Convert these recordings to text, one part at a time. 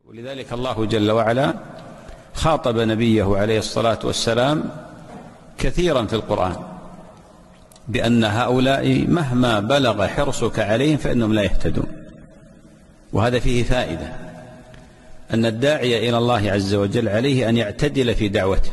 ولذلك الله جل وعلا خاطب نبيه عليه الصلاة والسلام كثيرا في القرآن بأن هؤلاء مهما بلغ حرصك عليهم فإنهم لا يهتدون. وهذا فيه فائدة، أن الداعية إلى الله عز وجل عليه أن يعتدل في دعوته،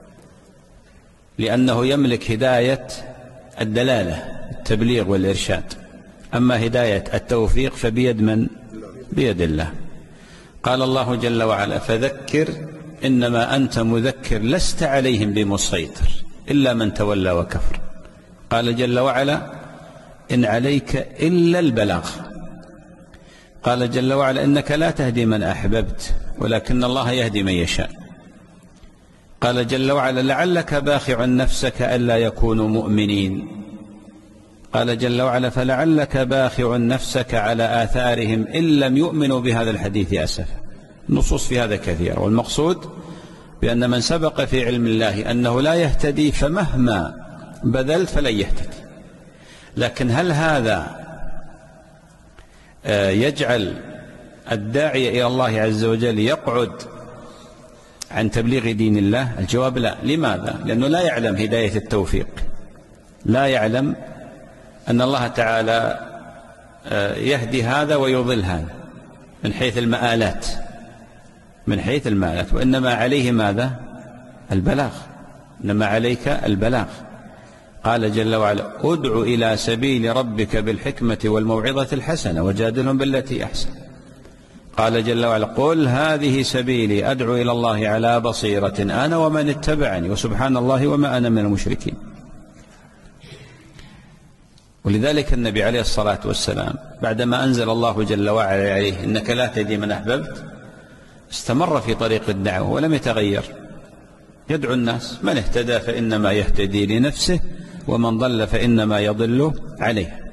لأنه يملك هداية الدلالة التبليغ والإرشاد، أما هداية التوفيق فبيد من؟ بيد الله. قال الله جل وعلا: فذكر إنما أنت مذكر لست عليهم بمسيطر إلا من تولى وكفر. قال جل وعلا: إن عليك إلا البلاغ. قال جل وعلا: إنك لا تهدي من أحببت ولكن الله يهدي من يشاء. قال جل وعلا: لعلك باخع نفسك ألا يكونوا مؤمنين. قال جل وعلا: فلعلك باخع نفسك على آثارهم إن لم يؤمنوا بهذا الحديث أسفا. نصوص في هذا كثير، والمقصود بأن من سبق في علم الله أنه لا يهتدي فمهما بذلت فلن يهتدي. لكن هل هذا يجعل الداعية إلى الله عز وجل يقعد عن تبليغ دين الله؟ الجواب لا. لماذا؟ لأنه لا يعلم هداية التوفيق، لا يعلم أن الله تعالى يهدي هذا ويضل هذا من حيث المآلات، وإنما عليه ماذا؟ البلاغ. إنما عليك البلاغ. قال جل وعلا: ادع إلى سبيل ربك بالحكمة والموعظة الحسنة وجادلهم بالتي أحسن. قال جل وعلا: قل هذه سبيلي أدعو إلى الله على بصيرة أنا ومن اتبعني وسبحان الله وما أنا من المشركين. ولذلك النبي عليه الصلاة والسلام بعدما أنزل الله جل وعلا عليه إنك لا تهدي من أحببت استمر في طريق الدعوة ولم يتغير، يدعو الناس. من اهتدى فإنما يهتدي لنفسه ومن ضل فإنما يضل عليه.